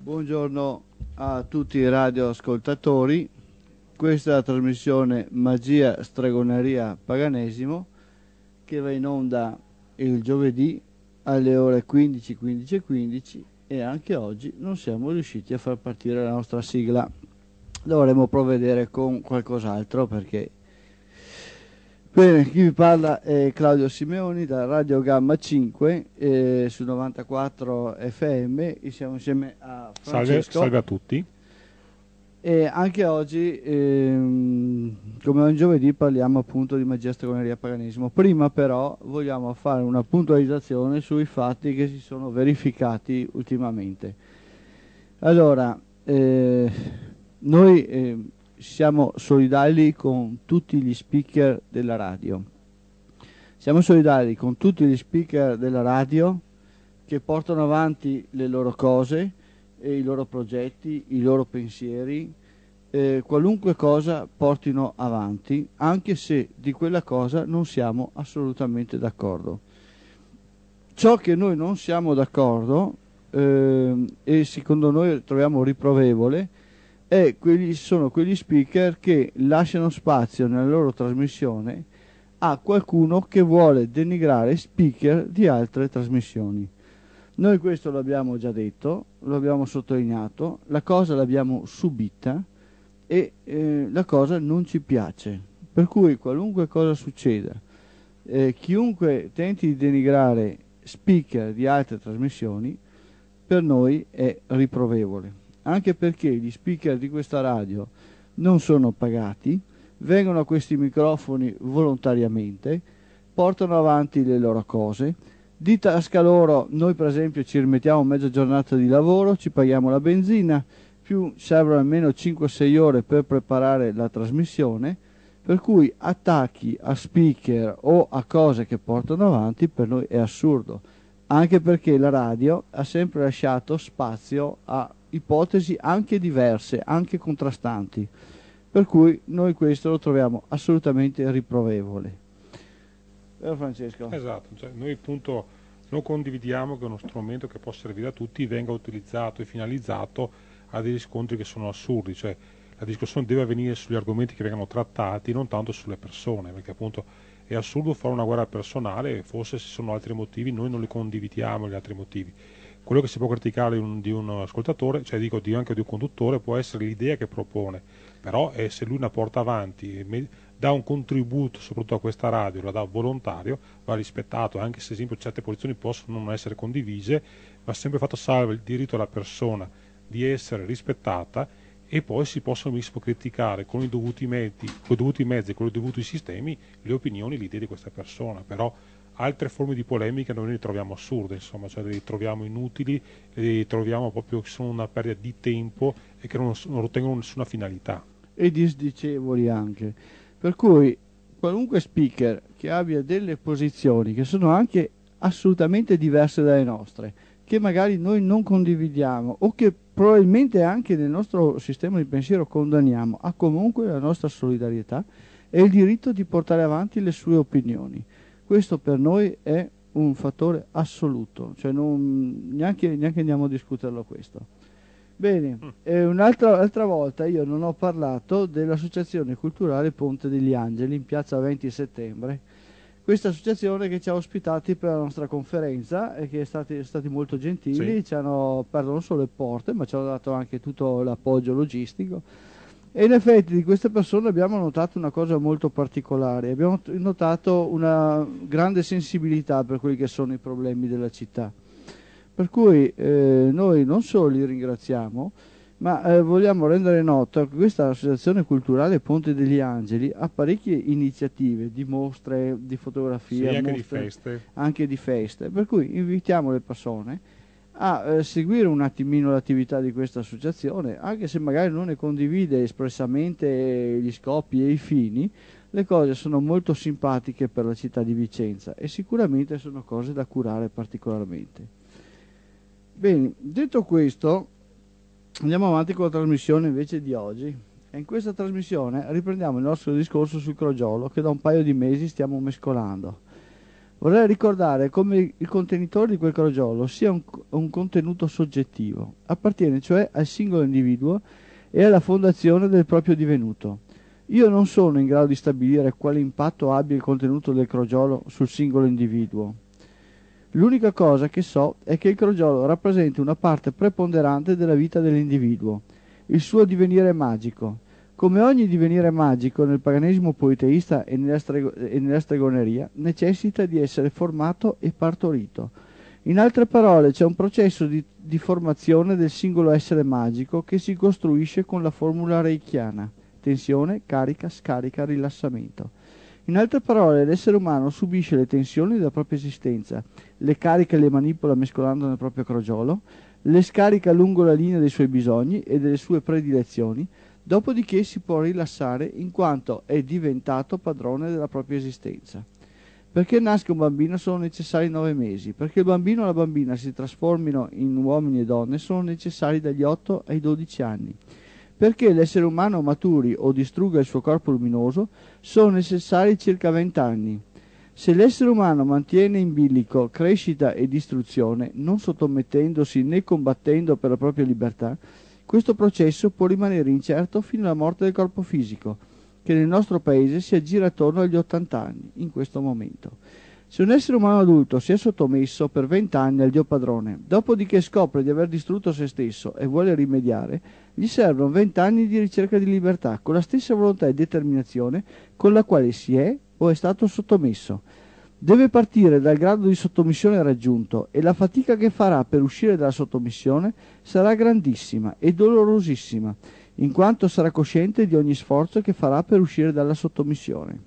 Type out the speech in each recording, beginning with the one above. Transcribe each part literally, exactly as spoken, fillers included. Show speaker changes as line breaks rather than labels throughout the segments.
Buongiorno a tutti i radioascoltatori, questa è la trasmissione Magia, Stregoneria, Paganesimo che va in onda il giovedì alle ore quindici, quindici e quindici e anche oggi non siamo riusciti a far partire la nostra sigla. Dovremo provvedere con qualcos'altro perché... Bene, chi vi parla è Claudio Simeoni da Radio Gamma cinque eh, su novantaquattro F M e siamo insieme a
Salve,
Francesco.
salve a tutti.
E anche oggi, ehm, come ogni giovedì, parliamo appunto di magia, stregoneria e paganesimo. Prima però vogliamo fare una puntualizzazione sui fatti che si sono verificati ultimamente. Allora, eh, noi... Eh, siamo solidali con tutti gli speaker della radio. Siamo solidali con tutti gli speaker della radio che portano avanti le loro cose, e i loro progetti, i loro pensieri, eh, qualunque cosa portino avanti, anche se di quella cosa non siamo assolutamente d'accordo. Ciò che noi non siamo d'accordo, eh, e secondo noi troviamo riprovevole, e quelli sono quegli speaker che lasciano spazio nella loro trasmissione a qualcuno che vuole denigrare speaker di altre trasmissioni. Noi questo l'abbiamo già detto, lo abbiamo sottolineato, la cosa l'abbiamo subita e eh, la cosa non ci piace. Per cui qualunque cosa succeda, eh, chiunque tenti di denigrare speaker di altre trasmissioni, per noi è riprovevole. Anche perché gli speaker di questa radio non sono pagati, vengono a questi microfoni volontariamente, portano avanti le loro cose, di tasca loro noi per esempio ci rimettiamo mezza giornata di lavoro, ci paghiamo la benzina, più servono almeno cinque sei ore per preparare la trasmissione, per cui attacchi a speaker o a cose che portano avanti per noi è assurdo, anche perché la radio ha sempre lasciato spazio a ipotesi anche diverse, anche contrastanti, per cui noi questo lo troviamo assolutamente riprovevole. Vero Francesco?
Esatto, cioè noi appunto non condividiamo che uno strumento che può servire a tutti venga utilizzato e finalizzato a degli scontri che sono assurdi, cioè la discussione deve avvenire sugli argomenti che vengono trattati, non tanto sulle persone, perché appunto è assurdo fare una guerra personale, forse se sono altri motivi noi non li condividiamo gli altri motivi. Quello che si può criticare di un, di un ascoltatore, cioè dico di, anche di un conduttore, può essere l'idea che propone, però eh, se lui la porta avanti, me, dà un contributo soprattutto a questa radio, la dà volontario, va rispettato, anche se ad esempio certe posizioni possono non essere condivise, va sempre fatto salvo il diritto alla persona di essere rispettata e poi si possono benissimo criticare con i dovuti mezzi, con i dovuti mezzi, con i dovuti sistemi, le opinioni, le idee di questa persona, però altre forme di polemica noi le troviamo assurde, insomma, cioè le troviamo inutili, le troviamo proprio che sono una perdita di tempo e che non, non ottengono nessuna finalità.
E disdicevoli anche. Per cui qualunque speaker che abbia delle posizioni che sono anche assolutamente diverse dalle nostre, che magari noi non condividiamo o che probabilmente anche nel nostro sistema di pensiero condanniamo, ha comunque la nostra solidarietà e il diritto di portare avanti le sue opinioni. Questo per noi è un fattore assoluto, cioè non, neanche, neanche andiamo a discuterlo questo. Bene, mm. eh, un'altra altra volta io non ho parlato dell'Associazione Culturale Ponte degli Angeli in piazza venti settembre. Questa associazione che ci ha ospitati per la nostra conferenza e che è stati, stati molto gentili, sì. Ci hanno aperto non solo le porte ma ci hanno dato anche tutto l'appoggio logistico. E in effetti di queste persone abbiamo notato una cosa molto particolare, abbiamo notato una grande sensibilità per quelli che sono i problemi della città. Per cui eh, noi non solo li ringraziamo, ma eh, vogliamo rendere noto che questa associazione culturale Ponte degli Angeli ha parecchie iniziative di mostre, di fotografia,
sì, anche,
mostre,
di feste.
anche di feste, per cui invitiamo le persone a eh, seguire un attimino l'attività di questa associazione, anche se magari non ne condivide espressamente gli scopi e i fini, le cose sono molto simpatiche per la città di Vicenza e sicuramente sono cose da curare particolarmente. Bene, detto questo, andiamo avanti con la trasmissione invece di oggi. E in questa trasmissione riprendiamo il nostro discorso sul crogiolo che da un paio di mesi stiamo mescolando. Vorrei ricordare come il contenitore di quel crogiolo sia un, un contenuto soggettivo, appartiene cioè al singolo individuo e alla fondazione del proprio divenuto. Io non sono in grado di stabilire quale impatto abbia il contenuto del crogiolo sul singolo individuo. L'unica cosa che so è che il crogiolo rappresenta una parte preponderante della vita dell'individuo, il suo divenire magico. Come ogni divenire magico nel paganesimo politeista e nella, strego- e nella stregoneria, necessita di essere formato e partorito. In altre parole, c'è un processo di, di formazione del singolo essere magico che si costruisce con la formula reichiana: tensione, carica, scarica, rilassamento. In altre parole, l'essere umano subisce le tensioni della propria esistenza, le carica e le manipola mescolando nel proprio crogiolo, le scarica lungo la linea dei suoi bisogni e delle sue predilezioni. Dopodiché si può rilassare in quanto è diventato padrone della propria esistenza. Perché nasca un bambino sono necessari nove mesi, perché il bambino e la bambina si trasformino in uomini e donne sono necessari dagli otto ai dodici anni. Perché l'essere umano maturi o distrugga il suo corpo luminoso sono necessari circa venti anni. Se l'essere umano mantiene in bilico crescita e distruzione, non sottomettendosi né combattendo per la propria libertà, questo processo può rimanere incerto fino alla morte del corpo fisico, che nel nostro paese si aggira attorno agli ottanta anni, in questo momento. Se un essere umano adulto si è sottomesso per venti anni al Dio padrone, dopodiché scopre di aver distrutto se stesso e vuole rimediare, gli servono venti anni di ricerca di libertà, con la stessa volontà e determinazione con la quale si è o è stato sottomesso. Deve partire dal grado di sottomissione raggiunto e la fatica che farà per uscire dalla sottomissione sarà grandissima e dolorosissima, in quanto sarà cosciente di ogni sforzo che farà per uscire dalla sottomissione.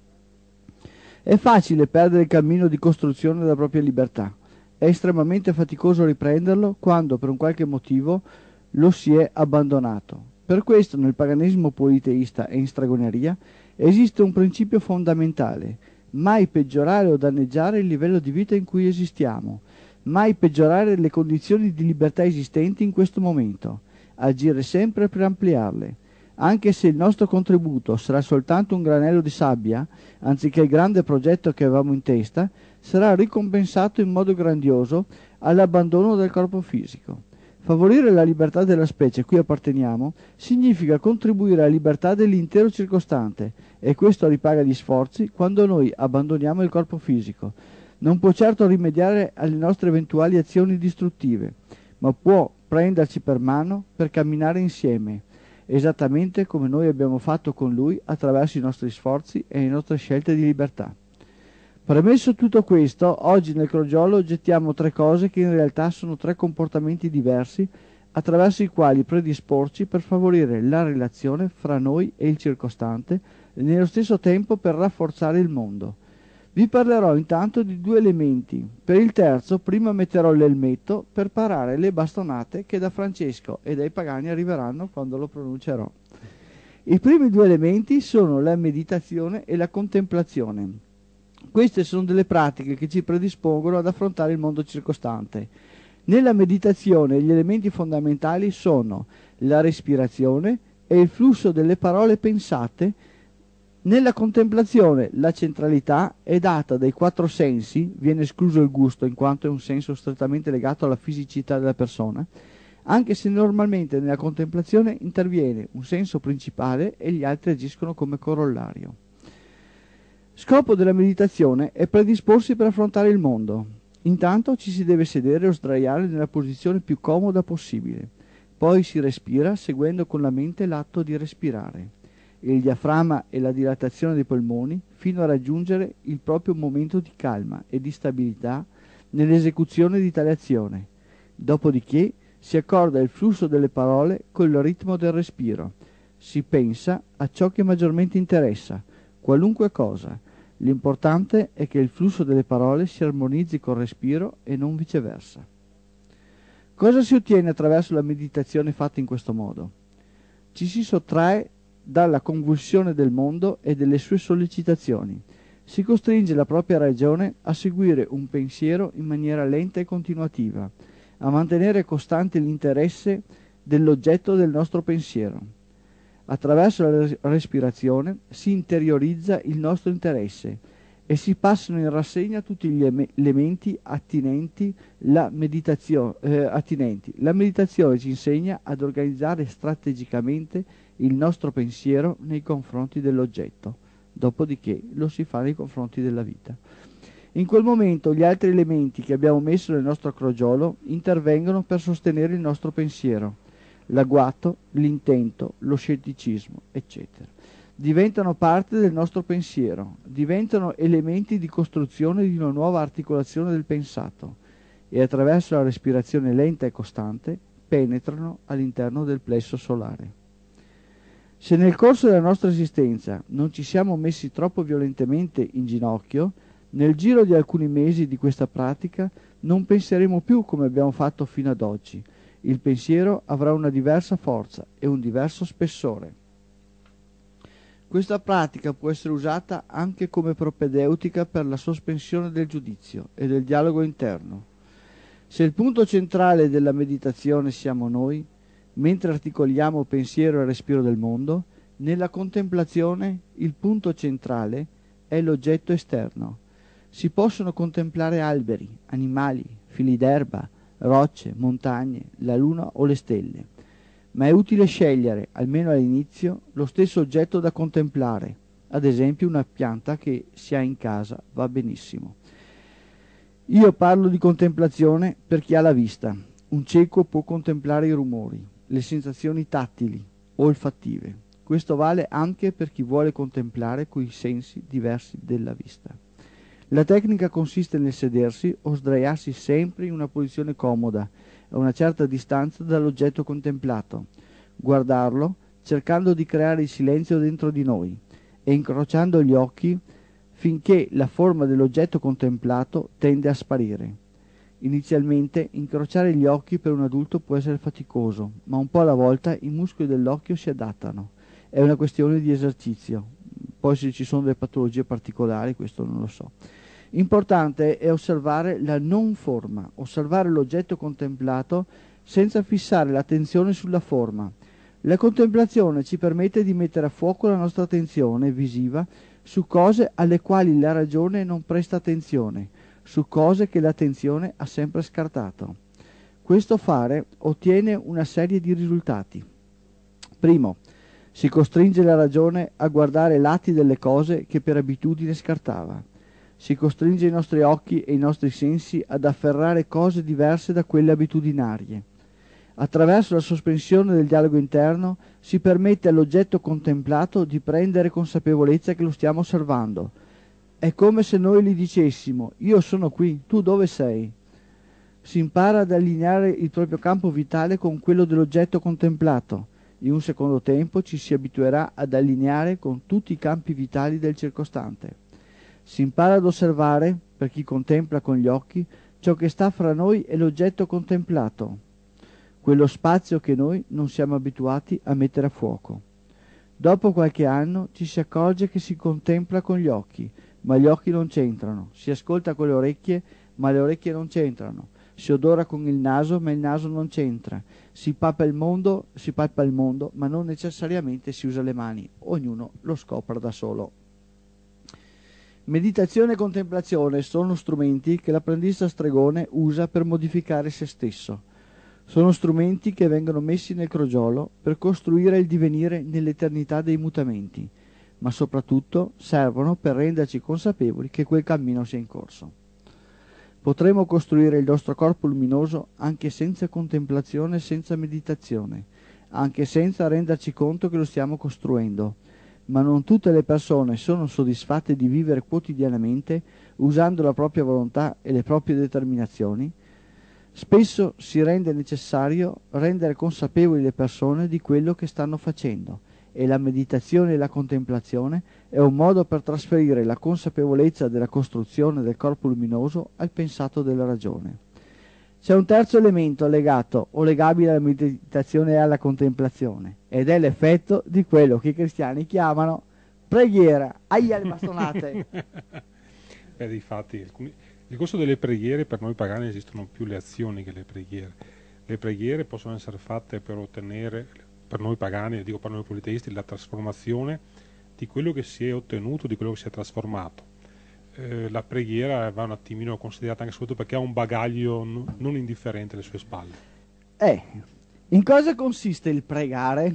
È facile perdere il cammino di costruzione della propria libertà, è estremamente faticoso riprenderlo quando per un qualche motivo lo si è abbandonato. Per questo nel paganesimo politeista e in stregoneria esiste un principio fondamentale: mai peggiorare o danneggiare il livello di vita in cui esistiamo, mai peggiorare le condizioni di libertà esistenti in questo momento, agire sempre per ampliarle. Anche se il nostro contributo sarà soltanto un granello di sabbia, anziché il grande progetto che avevamo in testa, sarà ricompensato in modo grandioso all'abbandono del corpo fisico. Favorire la libertà della specie a cui apparteniamo significa contribuire alla libertà dell'intero circostante, e questo ripaga gli sforzi quando noi abbandoniamo il corpo fisico. Non può certo rimediare alle nostre eventuali azioni distruttive, ma può prenderci per mano per camminare insieme, esattamente come noi abbiamo fatto con lui attraverso i nostri sforzi e le nostre scelte di libertà. Premesso tutto questo, oggi nel crogiolo gettiamo tre cose che in realtà sono tre comportamenti diversi attraverso i quali predisporci per favorire la relazione fra noi e il circostante e nello stesso tempo per rafforzare il mondo. Vi parlerò intanto di due elementi. Per il terzo prima metterò l'elmetto per parare le bastonate che da Francesco e dai pagani arriveranno quando lo pronuncerò. I primi due elementi sono la meditazione e la contemplazione. Queste sono delle pratiche che ci predispongono ad affrontare il mondo circostante. Nella meditazione gli elementi fondamentali sono la respirazione e il flusso delle parole pensate. Nella contemplazione la centralità è data dai quattro sensi, viene escluso il gusto in quanto è un senso strettamente legato alla fisicità della persona, anche se normalmente nella contemplazione interviene un senso principale e gli altri agiscono come corollario. Scopo della meditazione è predisporsi per affrontare il mondo. Intanto ci si deve sedere o sdraiare nella posizione più comoda possibile. Poi si respira seguendo con la mente l'atto di respirare, il diaframma e la dilatazione dei polmoni fino a raggiungere il proprio momento di calma e di stabilità nell'esecuzione di tale azione. Dopodiché si accorda il flusso delle parole col ritmo del respiro. Si pensa a ciò che maggiormente interessa, qualunque cosa. L'importante è che il flusso delle parole si armonizzi col respiro e non viceversa. Cosa si ottiene attraverso la meditazione fatta in questo modo? Ci si sottrae dalla convulsione del mondo e delle sue sollecitazioni. Si costringe la propria ragione a seguire un pensiero in maniera lenta e continuativa, a mantenere costante l'interesse dell'oggetto del nostro pensiero. Attraverso la respirazione si interiorizza il nostro interesse e si passano in rassegna tutti gli elementi attinenti la meditazione, eh, attinenti. La meditazione ci insegna ad organizzare strategicamente il nostro pensiero nei confronti dell'oggetto, dopodiché lo si fa nei confronti della vita. In quel momento gli altri elementi che abbiamo messo nel nostro crogiolo intervengono per sostenere il nostro pensiero, l'agguato, l'intento, lo scetticismo, eccetera. Diventano parte del nostro pensiero, diventano elementi di costruzione di una nuova articolazione del pensato e attraverso la respirazione lenta e costante penetrano all'interno del plesso solare. Se nel corso della nostra esistenza non ci siamo messi troppo violentemente in ginocchio, nel giro di alcuni mesi di questa pratica non penseremo più come abbiamo fatto fino ad oggi. Il pensiero avrà una diversa forza e un diverso spessore. Questa pratica può essere usata anche come propedeutica per la sospensione del giudizio e del dialogo interno. Se il punto centrale della meditazione siamo noi, mentre articoliamo pensiero e respiro del mondo, nella contemplazione il punto centrale è l'oggetto esterno. Si possono contemplare alberi, animali, fili d'erba, rocce, montagne, la luna o le stelle, ma è utile scegliere, almeno all'inizio, lo stesso oggetto da contemplare, ad esempio una pianta che si ha in casa va benissimo. Io parlo di contemplazione per chi ha la vista. Un cieco può contemplare i rumori, le sensazioni tattili, olfattive. Questo vale anche per chi vuole contemplare coi sensi diversi della vista. La tecnica consiste nel sedersi o sdraiarsi sempre in una posizione comoda, a una certa distanza dall'oggetto contemplato, guardarlo cercando di creare il silenzio dentro di noi e incrociando gli occhi finché la forma dell'oggetto contemplato tende a sparire. Inizialmente incrociare gli occhi per un adulto può essere faticoso, ma un po' alla volta i muscoli dell'occhio si adattano. È una questione di esercizio. Poi se ci sono delle patologie particolari, questo non lo so. Importante è osservare la non forma, osservare l'oggetto contemplato senza fissare l'attenzione sulla forma. La contemplazione ci permette di mettere a fuoco la nostra attenzione visiva su cose alle quali la ragione non presta attenzione, su cose che l'attenzione ha sempre scartato. Questo fare ottiene una serie di risultati. Primo, si costringe la ragione a guardare lati delle cose che per abitudine scartava. Si costringe i nostri occhi e i nostri sensi ad afferrare cose diverse da quelle abitudinarie. Attraverso la sospensione del dialogo interno si permette all'oggetto contemplato di prendere consapevolezza che lo stiamo osservando. È come se noi gli dicessimo: io sono qui, tu dove sei? Si impara ad allineare il proprio campo vitale con quello dell'oggetto contemplato. In un secondo tempo ci si abituerà ad allineare con tutti i campi vitali del circostante. Si impara ad osservare, per chi contempla con gli occhi, ciò che sta fra noi e l'oggetto contemplato, quello spazio che noi non siamo abituati a mettere a fuoco. Dopo qualche anno ci si accorge che si contempla con gli occhi, ma gli occhi non c'entrano, si ascolta con le orecchie, ma le orecchie non c'entrano, si odora con il naso, ma il naso non c'entra, si palpa il mondo, si palpa il mondo, ma non necessariamente si usa le mani, ognuno lo scopre da solo. Meditazione e contemplazione sono strumenti che l'apprendista stregone usa per modificare se stesso. Sono strumenti che vengono messi nel crogiolo per costruire il divenire nell'eternità dei mutamenti, ma soprattutto servono per renderci consapevoli che quel cammino sia in corso. Potremo costruire il nostro corpo luminoso anche senza contemplazione e senza meditazione, anche senza renderci conto che lo stiamo costruendo. Ma non tutte le persone sono soddisfatte di vivere quotidianamente usando la propria volontà e le proprie determinazioni. Spesso si rende necessario rendere consapevoli le persone di quello che stanno facendo e la meditazione e la contemplazione è un modo per trasferire la consapevolezza della costruzione del corpo luminoso al pensato della ragione. C'è un terzo elemento legato o legabile alla meditazione e alla contemplazione, ed è l'effetto di quello che i cristiani chiamano preghiera. Aia le bastonate!
Beh, difatti, alcuni... nel corso delle preghiere per noi pagani esistono più le azioni che le preghiere. Le preghiere possono essere fatte per ottenere, per noi pagani, dico per noi politeisti, la trasformazione di quello che si è ottenuto, di quello che si è trasformato. eh, la preghiera va un attimino considerata anche soprattutto perché ha un bagaglio n- non indifferente alle sue spalle.
Eh, in cosa consiste il pregare?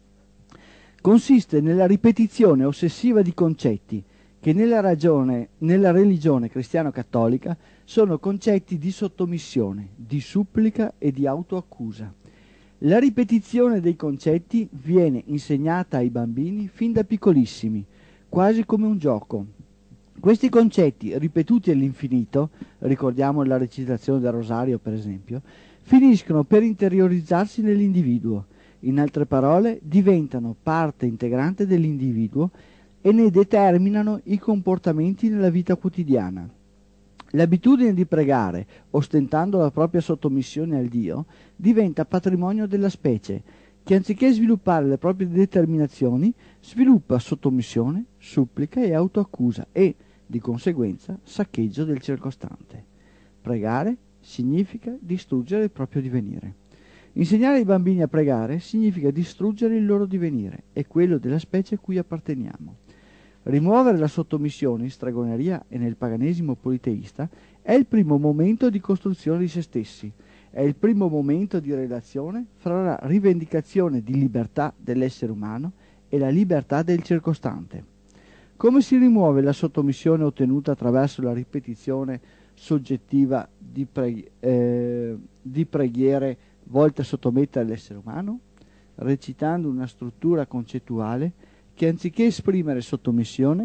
Consiste nella ripetizione ossessiva di concetti che nella, ragione, nella religione cristiano-cattolica sono concetti di sottomissione, di supplica e di autoaccusa. La ripetizione dei concetti viene insegnata ai bambini fin da piccolissimi, quasi come un gioco. Questi concetti, ripetuti all'infinito, ricordiamo la recitazione del rosario per esempio, finiscono per interiorizzarsi nell'individuo. In altre parole, diventano parte integrante dell'individuo e ne determinano i comportamenti nella vita quotidiana. L'abitudine di pregare, ostentando la propria sottomissione al Dio, diventa patrimonio della specie, che anziché sviluppare le proprie determinazioni, sviluppa sottomissione, supplica e autoaccusa e, di conseguenza, saccheggio del circostante. Pregare significa distruggere il proprio divenire. Insegnare ai bambini a pregare significa distruggere il loro divenire e quello della specie a cui apparteniamo. Rimuovere la sottomissione in stregoneria e nel paganesimo politeista è il primo momento di costruzione di se stessi, è il primo momento di relazione fra la rivendicazione di libertà dell'essere umano e la libertà del circostante. Come si rimuove la sottomissione ottenuta attraverso la ripetizione soggettiva di, pre- eh, di preghiere volte a sottomettere l'essere umano? Recitando una struttura concettuale che anziché esprimere sottomissione,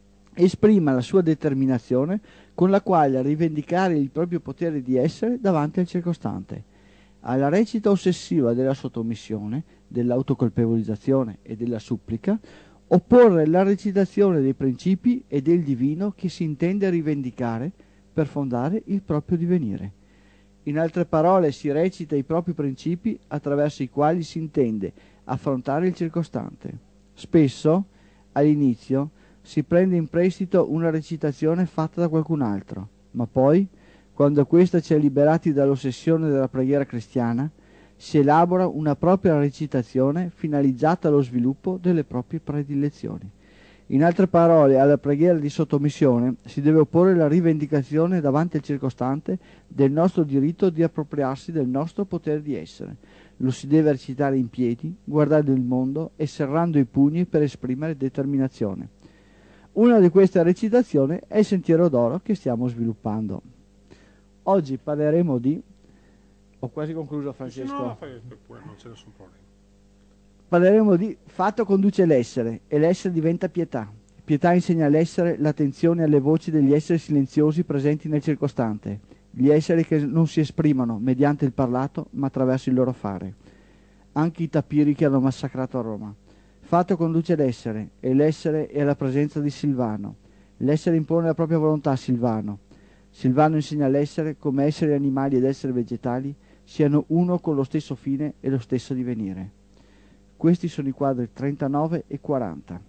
esprima la sua determinazione con la quale rivendicare il proprio potere di essere davanti al circostante. Alla recita ossessiva della sottomissione, dell'autocolpevolizzazione e della supplica, opporre la recitazione dei principi e del divino che si intende rivendicare per fondare il proprio divenire. In altre parole, si recita i propri principi attraverso i quali si intende affrontare il circostante. Spesso, all'inizio, si prende in prestito una recitazione fatta da qualcun altro, ma poi, quando questa ci ha liberati dall'ossessione della preghiera cristiana, si elabora una propria recitazione finalizzata allo sviluppo delle proprie predilezioni. In altre parole, alla preghiera di sottomissione si deve opporre la rivendicazione davanti al circostante del nostro diritto di appropriarsi del nostro potere di essere. Lo si deve recitare in piedi, guardando il mondo e serrando i pugni per esprimere determinazione. Una di queste recitazioni è il Sentiero d'Oro che stiamo sviluppando. Oggi parleremo di... Ho quasi concluso, Francesco.
No, no, fai pure, non c'è nessun problema.
Parleremo di fatto conduce l'essere e l'essere diventa pietà. Pietà insegna all'essere l'attenzione alle voci degli esseri silenziosi presenti nel circostante, gli esseri che non si esprimono mediante il parlato ma attraverso il loro fare. Anche i tapiri che hanno massacrato a Roma. Fatto conduce l'essere e l'essere è alla presenza di Silvano. L'essere impone la propria volontà a Silvano. Silvano insegna all'essere come esseri animali ed esseri vegetali siano uno con lo stesso fine e lo stesso divenire. Questi sono i quadri trentanove e quaranta.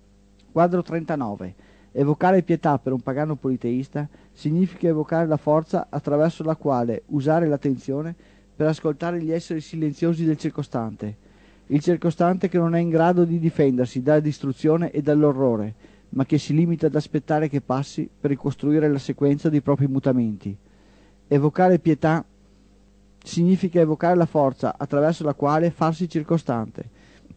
Quadro trentanove. Evocare pietà per un pagano politeista significa evocare la forza attraverso la quale usare l'attenzione per ascoltare gli esseri silenziosi del circostante. Il circostante che non è in grado di difendersi dalla distruzione e dall'orrore, ma che si limita ad aspettare che passi per ricostruire la sequenza dei propri mutamenti. Evocare pietà significa evocare la forza attraverso la quale farsi circostante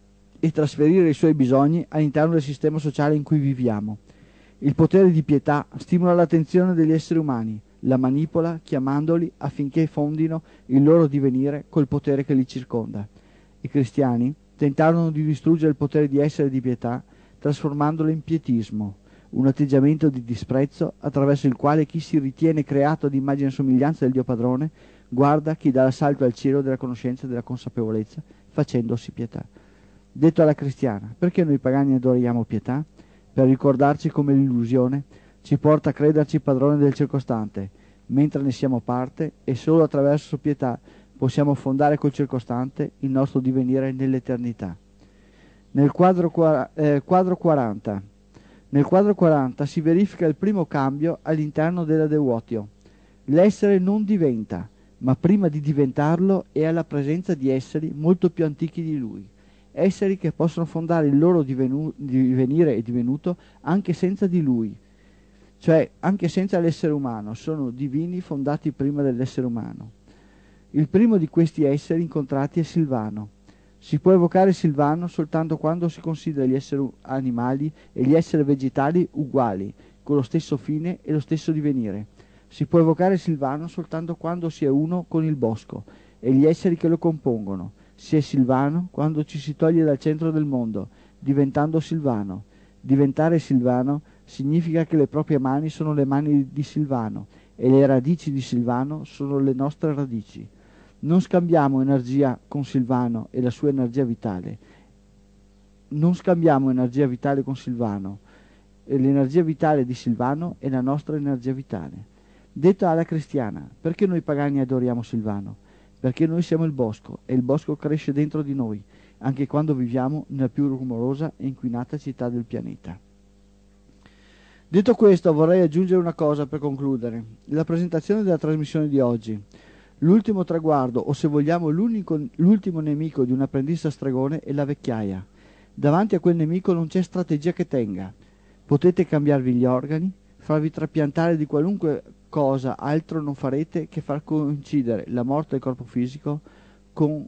e trasferire i suoi bisogni all'interno del sistema sociale in cui viviamo. Il potere di pietà stimola l'attenzione degli esseri umani, la manipola chiamandoli affinché fondino il loro divenire col potere che li circonda. I cristiani tentarono di distruggere il potere di essere di pietà trasformandolo in pietismo, un atteggiamento di disprezzo attraverso il quale chi si ritiene creato ad immagine e somiglianza del Dio padrone guarda chi dà l'assalto al cielo della conoscenza e della consapevolezza facendosi pietà. Detto alla cristiana, perché noi pagani adoriamo pietà? Per ricordarci come l'illusione ci porta a crederci padrone del circostante, mentre ne siamo parte e solo attraverso pietà possiamo fondare col circostante il nostro divenire nell'eternità. Nel quadro, eh, quadro quaranta. Nel quadro quaranta si verifica il primo cambio all'interno della Devuotio. L'essere non diventa, ma prima di diventarlo è alla presenza di esseri molto più antichi di lui. Esseri che possono fondare il loro divenu- divenire e divenuto anche senza di lui. cioè anche senza l'essere umano, sono divini fondati prima dell'essere umano. Il primo di questi esseri incontrati è Silvano. Si può evocare Silvano soltanto quando si considera gli esseri animali e gli esseri vegetali uguali, con lo stesso fine e lo stesso divenire. Si può evocare Silvano soltanto quando si è uno con il bosco e gli esseri che lo compongono. Si è Silvano quando ci si toglie dal centro del mondo, diventando Silvano. Diventare Silvano significa che le proprie mani sono le mani di Silvano e le radici di Silvano sono le nostre radici. Non scambiamo energia con Silvano e la sua energia vitale. Non scambiamo energia vitale con Silvano. E l'energia vitale di Silvano è la nostra energia vitale. Detta alla cristiana, perché noi pagani adoriamo Silvano? Perché noi siamo il bosco e il bosco cresce dentro di noi, anche quando viviamo nella più rumorosa e inquinata città del pianeta. Detto questo, vorrei aggiungere una cosa per concludere. La presentazione della trasmissione di oggi. L'ultimo traguardo, o se vogliamo l'ultimo nemico di un apprendista stregone, è la vecchiaia. Davanti a quel nemico non c'è strategia che tenga. Potete cambiarvi gli organi, farvi trapiantare di qualunque cosa, altro non farete che far coincidere la morte del corpo fisico con,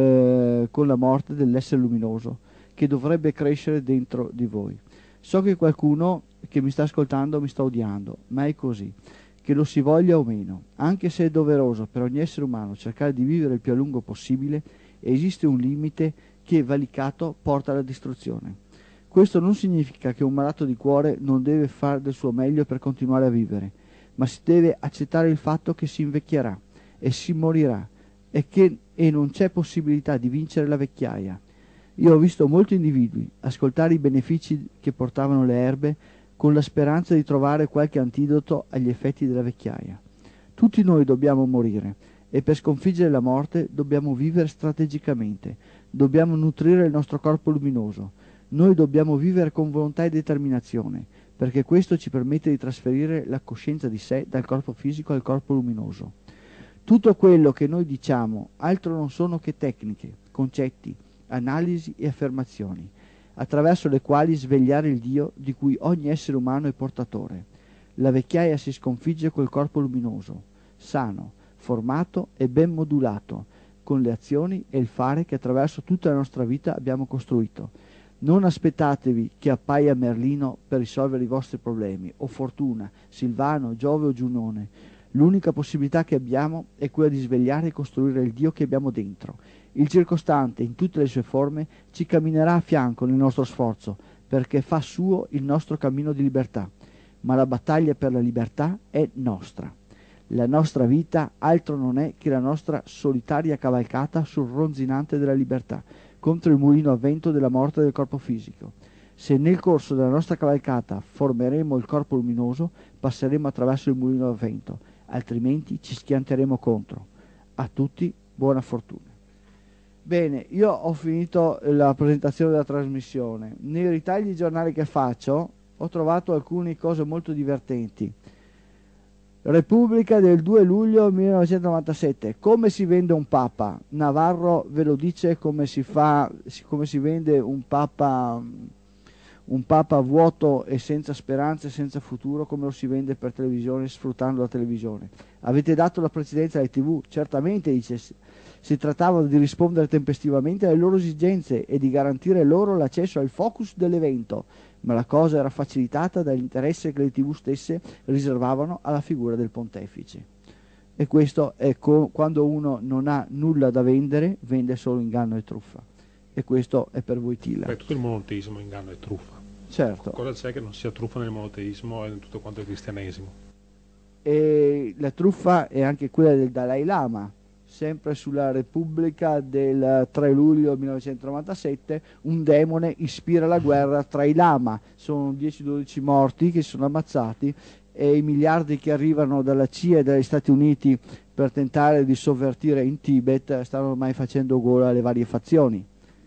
eh, con la morte dell'essere luminoso, che dovrebbe crescere dentro di voi. So che qualcuno che mi sta ascoltando mi sta odiando, ma è così. Che lo si voglia o meno, anche se è doveroso per ogni essere umano cercare di vivere il più a lungo possibile, esiste un limite che, valicato, porta alla distruzione. Questo non significa che un malato di cuore non deve fare del suo meglio per continuare a vivere, ma si deve accettare il fatto che si invecchierà e si morirà e che e non c'è possibilità di vincere la vecchiaia. Io ho visto molti individui ascoltare i benefici che portavano le erbe con la speranza di trovare qualche antidoto agli effetti della vecchiaia. Tutti noi dobbiamo morire e per sconfiggere la morte dobbiamo vivere strategicamente, dobbiamo nutrire il nostro corpo luminoso. Noi dobbiamo vivere con volontà e determinazione, perché questo ci permette di trasferire la coscienza di sé dal corpo fisico al corpo luminoso. Tutto quello che noi diciamo altro non sono che tecniche, concetti, analisi e affermazioni, attraverso le quali svegliare il Dio di cui ogni essere umano è portatore. La vecchiaia si sconfigge col corpo luminoso, sano, formato e ben modulato, con le azioni e il fare che attraverso tutta la nostra vita abbiamo costruito. Non aspettatevi che appaia Merlino per risolvere i vostri problemi, o Fortuna, Silvano, Giove o Giunone. L'unica possibilità che abbiamo è quella di svegliare e costruire il Dio che abbiamo dentro. Il circostante, in tutte le sue forme, ci camminerà a fianco nel nostro sforzo, perché fa suo il nostro cammino di libertà. Ma la battaglia per la libertà è nostra. La nostra vita altro non è che la nostra solitaria cavalcata sul ronzinante della libertà, contro il mulino a vento della morte del corpo fisico. Se nel corso della nostra cavalcata formeremo il corpo luminoso, passeremo attraverso il mulino a vento, altrimenti ci schianteremo contro. A tutti buona fortuna. Bene, io ho finito la presentazione della trasmissione. Nei ritagli giornali che faccio ho trovato alcune cose molto divertenti. Repubblica del due luglio millenovecentonovantasette. Come si vende un papa? Navarro ve lo dice come si fa, come si vende un papa, un papa vuoto e senza speranze, senza futuro, come lo si vende per televisione, sfruttando la televisione. Avete dato la precedenza alle tivù? Certamente, dice, si trattava di rispondere tempestivamente alle loro esigenze e di garantire loro l'accesso al focus dell'evento, ma la cosa era facilitata dall'interesse che le tivù stesse riservavano alla figura del pontefice. E questo è co- quando uno non ha nulla da vendere, vende solo inganno e truffa. E questo è per voi Tilla.
Beh, tutto il monoteismo è inganno e truffa.
Certo.
Cosa c'è che non sia truffa nel monoteismo e in tutto quanto il cristianesimo?
E la truffa è anche quella del Dalai Lama. Sempre sulla Repubblica del tre luglio millenovecentonovantasette, un demone ispira la guerra tra i lama. Sono dieci dodici morti che si sono ammazzati e i miliardi che arrivano dalla C I A e dagli Stati Uniti per tentare di sovvertire in Tibet stanno ormai facendo gola alle varie fazioni.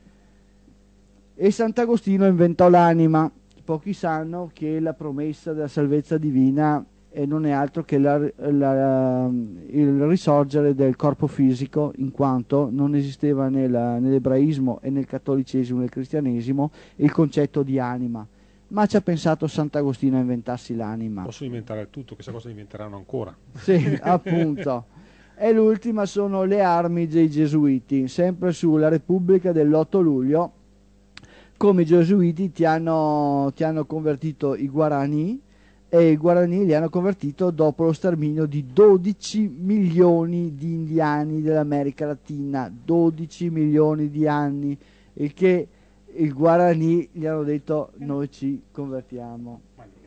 E Sant'Agostino inventò l'anima. Pochi sanno che la promessa della salvezza divina e non è altro che la, la, il risorgere del corpo fisico, in quanto non esisteva nella, nell'ebraismo e nel cattolicesimo e nel cristianesimo il concetto di anima. ma ci ha pensato Sant'Agostino a inventarsi l'anima.
Possono inventare tutto, chissà cosa inventeranno ancora.
Sì, appunto. E l'ultima sono le armi dei Gesuiti, sempre sulla Repubblica dell'otto luglio, come i Gesuiti ti hanno, ti hanno convertito i Guarani, e i Guarani li hanno convertito dopo lo sterminio di dodici milioni di indiani dell'America Latina, dodici milioni di anni, il che i Guarani gli hanno detto noi ci convertiamo.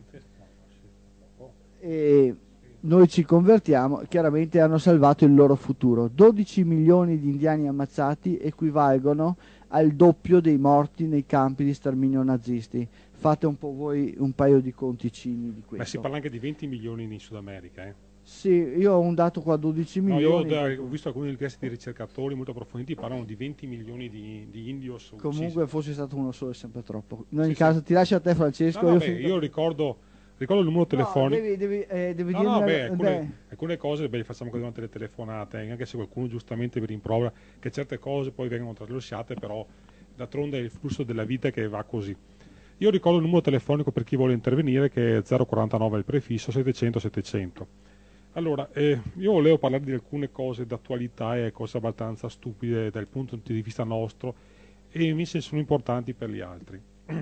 E noi ci convertiamo, chiaramente hanno salvato il loro futuro. dodici milioni di indiani ammazzati equivalgono al doppio dei morti nei campi di sterminio nazisti. Fate un po' voi un paio di conticini di questo.
Ma si parla anche di venti milioni in Sud America, eh?
Sì, io ho un dato qua, dodici
no,
milioni.
Io ho, ho visto alcuni richieste di ricercatori molto approfonditi, parlano di venti milioni di, di indios.
Comunque fosse stato uno solo è sempre troppo. In ogni
sì,
caso
sì.
ti lascio a te, Francesco.
No, no,
io,
beh,
finito...
io ricordo, ricordo il numero telefonico.
No, devi, devi, eh, devi
no,
dirmi...
no, beh, alcune,
beh.
alcune cose beh, le facciamo anche durante le telefonate, eh, anche se qualcuno giustamente vi rimprovera che certe cose poi vengono traslossiate, però d'altronde è il flusso della vita che va così. Io ricordo il numero telefonico per chi vuole intervenire, che è zero quarantanove il prefisso, settecento settecento. Allora, eh, io volevo parlare di alcune cose d'attualità e cose abbastanza stupide dal punto di vista nostro e invece sono importanti per gli altri.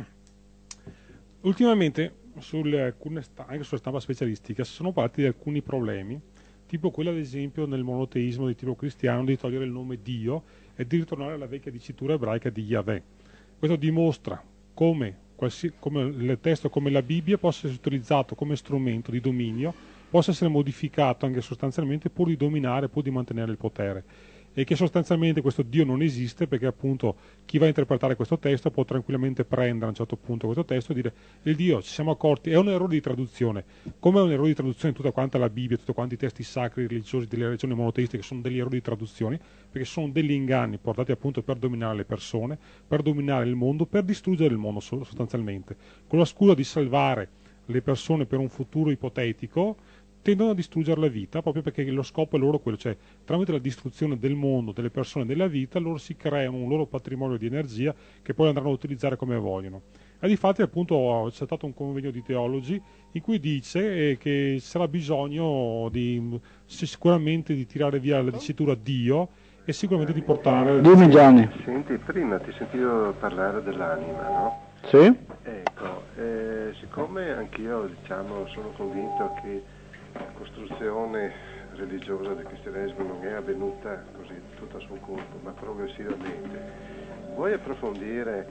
Ultimamente, sulle, anche sulla stampa specialistica, si sono parlati di alcuni problemi, tipo quello ad esempio nel monoteismo di tipo cristiano di togliere il nome Dio e di ritornare alla vecchia dicitura ebraica di Yahweh. Questo dimostra come, come il testo, come la Bibbia possa essere utilizzato come strumento di dominio, possa essere modificato anche sostanzialmente pur di dominare, pur di mantenere il potere, e che sostanzialmente questo Dio non esiste, perché appunto chi va a interpretare questo testo può tranquillamente prendere a un certo punto questo testo e dire il Dio, ci siamo accorti, è un errore di traduzione, come è un errore di traduzione tutta quanta la Bibbia, tutti quanti i testi sacri religiosi delle religioni monoteiste, che sono degli errori di traduzione, perché sono degli inganni portati appunto per dominare le persone, per dominare il mondo, per distruggere il mondo sostanzialmente, con la scusa di salvare le persone per un futuro ipotetico. Tendono a distruggere la vita proprio perché lo scopo è loro quello, cioè tramite la distruzione del mondo, delle persone, della vita, loro si creano un loro patrimonio di energia che poi andranno a utilizzare come vogliono. E difatti appunto c'è stato un convegno di teologi in cui dice eh, che sarà bisogno di sicuramente di tirare via la dicitura Dio e sicuramente di portare...
Dimmi Gianni.
Senti, prima ti sentivo parlare dell'anima, no?
Sì.
Ecco, eh, siccome anch'io diciamo sono convinto che la costruzione religiosa del cristianesimo non è avvenuta così tutto a suo colpo, ma progressivamente. Vuoi approfondire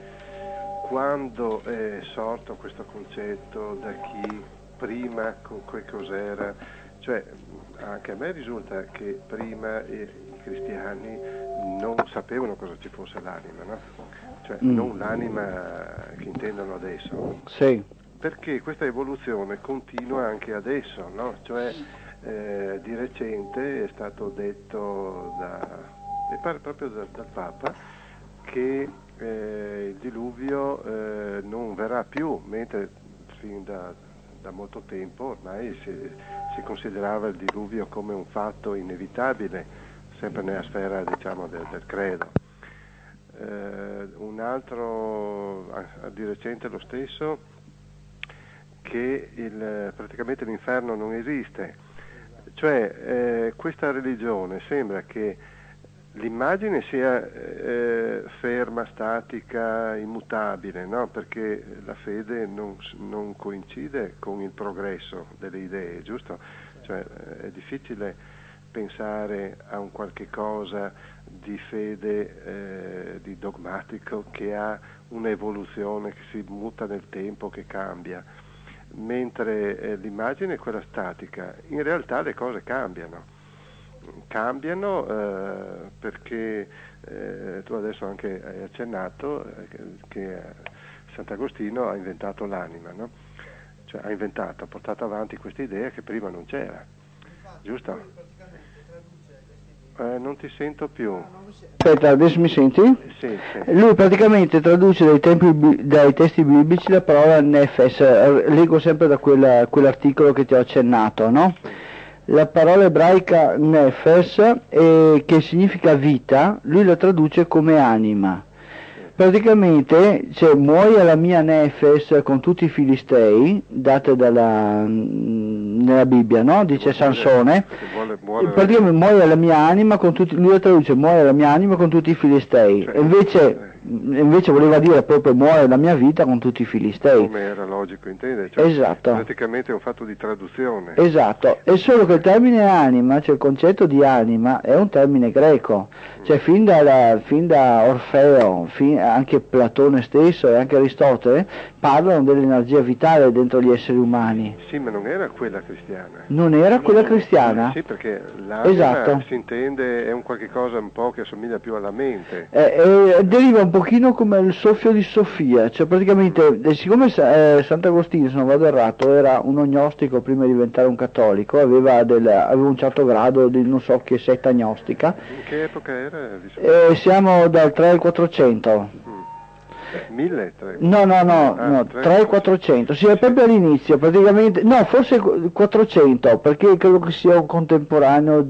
quando è sorto questo concetto, da chi, prima, con che cos'era? Cioè, anche a me risulta che prima i cristiani non sapevano cosa ci fosse l'anima, no? Cioè, mm. non l'anima che intendono adesso.
Sì.
Perché questa evoluzione continua anche adesso, no? Cioè eh, di recente è stato detto da, mi pare proprio da, dal Papa che eh, il diluvio eh, non verrà più, mentre fin da, da molto tempo ormai si, si considerava il diluvio come un fatto inevitabile, sempre nella sfera diciamo del, del credo. Eh, un altro, di recente lo stesso, che il, praticamente l'inferno non esiste, cioè eh, questa religione sembra che l'immagine sia eh, ferma, statica, immutabile, no? Perché la fede non, non coincide con il progresso delle idee, giusto? Cioè è difficile pensare a un qualche cosa di fede, eh, di dogmatico, che ha un'evoluzione, che si muta nel tempo, che cambia. Mentre eh, l'immagine è quella statica, in realtà le cose cambiano, cambiano eh, perché eh, tu adesso anche hai accennato eh, che Sant'Agostino ha inventato l'anima, no? Cioè ha inventato, ha portato avanti questa idea che prima non c'era, giusto? Eh, non ti sento più.
Aspetta, adesso mi senti?
Sì, sì.
Lui praticamente traduce dai, tempi, dai testi biblici la parola nefes, leggo sempre da quella, quell'articolo che ti ho accennato, no? La parola ebraica nefes, eh, che significa vita, lui la traduce come anima. praticamente cioè, muoia la mia nefes con tutti i filistei, date dalla, nella Bibbia, no? Dice Sansone,
vuole, vuole
praticamente muoia la mia anima con tutti, lui la traduce, muoia la mia anima con tutti i filistei,
cioè,
e invece... invece voleva dire proprio muore la mia vita con tutti i filistei.
Come era logico intendere, cioè,
esatto.
praticamente è un fatto di traduzione.
Esatto, è solo che il termine anima, cioè il concetto di anima, è un termine greco, cioè fin, dalla, fin da Orfeo, fin, anche Platone stesso e anche Aristotele parlano dell'energia vitale dentro gli esseri umani.
Sì, ma non era quella cristiana.
Non era quella cristiana?
Sì, perché l'anima
esatto.
si intende, è un qualche cosa un po' che assomiglia più alla mente.
Eh, eh, deriva un pochino come il soffio di Sofia, cioè praticamente, eh, siccome eh, Sant'Agostino, se non vado errato, era un agnostico prima di diventare un cattolico, aveva, del, aveva un certo grado di non so che setta agnostica.
In che epoca era?
Eh, siamo dal tre al quattrocento.
mille?
No, no, no,
ah,
no tre al quattrocento, sì, è proprio all'inizio, praticamente, no, forse quattrocento, perché credo che sia un contemporaneo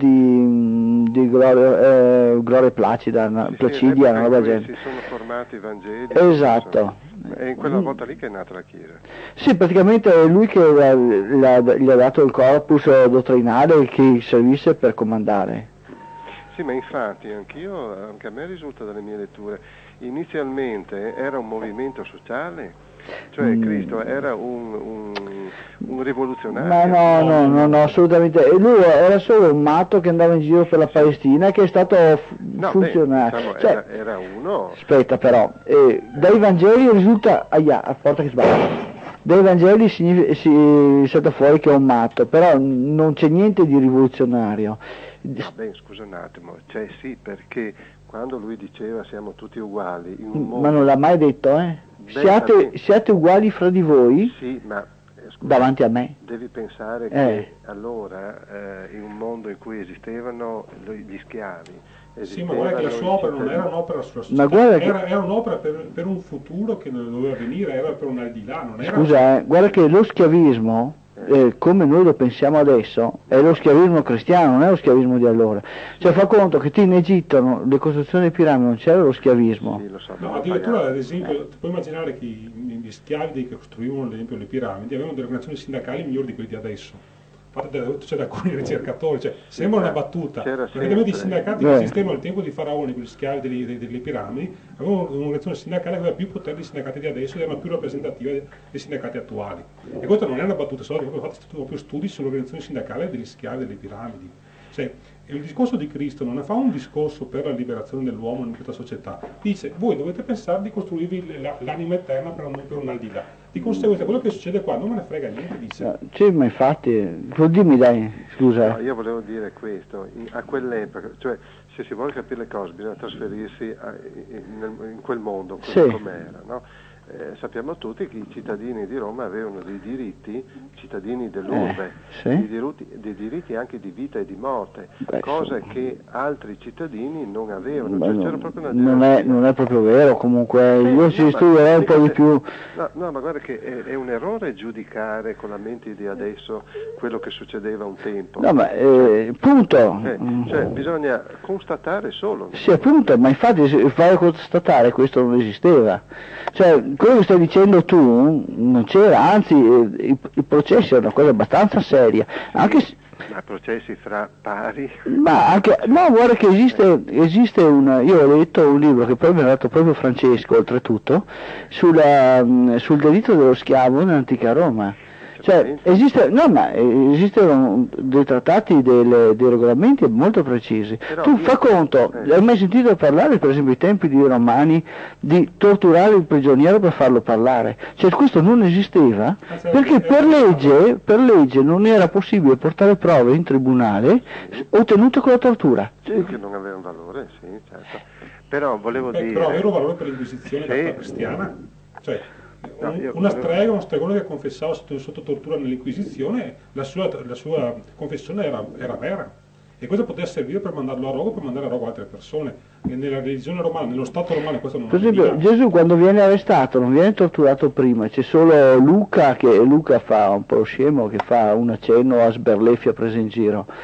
di, di Gloria, eh, Gloria Placida,
sì,
Placidia,
sì,
una roba genere.
Si sono formati i Vangeli.
Esatto.
È in quella volta lì che è nata la Chiesa.
Sì, praticamente è lui che la, la, gli ha dato il corpus dottrinale che servisse per comandare.
Sì, ma infatti anch'io, anche a me risulta dalle mie letture, inizialmente era un movimento sociale, cioè mm. Cristo era un, un, un rivoluzionario.
Ma no, no, no, no, assolutamente. E lui era solo un matto che andava in giro per la Palestina e che è stato
no,
funzionario.
Beh, diciamo,
cioè,
era, era uno.
Aspetta però, eh, dai Vangeli risulta, aia, a porta che sbaglia. Dai Vangeli si, si salta fuori che è un matto, però non c'è niente di rivoluzionario.
No, beh, scusa un attimo, cioè sì, perché quando lui diceva siamo tutti uguali in un mondo...
Ma non l'ha mai detto, eh?
Beh,
siate,
vabbè.
siate uguali fra di voi?
Sì, ma... Eh, scusa,
davanti a me.
Devi pensare
eh.
che allora, eh, in un mondo in cui esistevano gli schiavi...
Sì, ma guarda che la sua opera non era un'opera sulla
ma
società,
che...
era, era un'opera per, per un futuro che non doveva venire, era per un al di là, non era...
Scusa, eh, guarda che lo schiavismo... Eh, come noi lo pensiamo adesso, è lo schiavismo cristiano, non è lo schiavismo di allora. Cioè fa conto che in Egitto no, le costruzioni delle piramidi non c'era lo schiavismo.
Sì, lo so,
no, addirittura ad esempio, ti puoi immaginare che gli schiavi che costruivano ad esempio le piramidi avevano delle organizzazioni sindacali migliori di quelle di adesso. C'è da alcuni ricercatori, cioè, sembra una battuta, praticamente i sindacati che esistevano al tempo di Faraone con gli schiavi delle, delle, delle piramidi avevano un'organizzazione sindacale che aveva più potere dei sindacati di adesso ed erano più rappresentative dei sindacati attuali. E questa non è una battuta, sono proprio fatto proprio studi sull'organizzazione sindacale degli schiavi delle piramidi. Cioè, il discorso di Cristo non fa un discorso per la liberazione dell'uomo in questa società, dice voi dovete pensare di costruirvi l'anima eterna per un, per un al di là. Di conseguenza quello che succede qua non me ne frega niente, dice.
No, sì, ma infatti, dimmi dai, scusa.
No, io volevo dire questo, in, a quell'epoca, cioè se si vuole capire le cose bisogna trasferirsi a, in, in quel mondo,
sì.
com'era, no? Eh, sappiamo tutti che i cittadini di Roma avevano dei diritti, cittadini dell'urbe,
eh, sì.
dei, diritti, dei diritti anche di vita e di morte,
Beh,
cose
sì.
che altri cittadini non avevano.
Beh,
Cioè,
non,
c'era proprio una
non, è, non è proprio vero, comunque eh, io ci no, studierei un po' di più.
No, no, ma guarda che è, è un errore giudicare con la mente di adesso quello che succedeva un tempo.
No, ma eh, punto.
Eh, cioè, bisogna constatare solo.
Sì, appunto, ma infatti fare constatare questo non esisteva. Cioè, quello che stai dicendo tu non c'era, anzi eh, i, i processi erano una cosa abbastanza seria, anche se,
ma processi fra pari?
Ma anche, no, guarda che esiste, esiste un, io ho letto un libro che poi mi ha dato proprio Francesco, oltretutto, sulla, sul delitto dello schiavo nell'antica Roma. Cioè, esiste, no, ma esistono dei trattati, delle, dei regolamenti molto precisi. Però tu io, fa conto, eh. hai mai sentito parlare, per esempio, ai tempi dei Romani, di torturare il prigioniero per farlo parlare? Cioè, questo non esisteva, perché per legge, per legge non era possibile portare prove in tribunale ottenute con la tortura.
Sì, che non aveva un valore, sì, certo. Però volevo
Beh,
dire...
Però aveva un valore per l'Inquisizione sì. cristiana? Cioè,
No,
un, una strega, uno stregone che confessava sotto, sotto tortura nell'Inquisizione, la sua, la sua confessione era, era vera. E questo poteva servire per mandarlo a rogo, per mandare a rogo altre persone. E nella religione romana, nello Stato romano questo non
per esempio, Gesù quando viene arrestato non viene torturato prima, c'è solo Luca, che Luca fa un po' lo scemo, che fa un accenno a sberleffia presa in giro.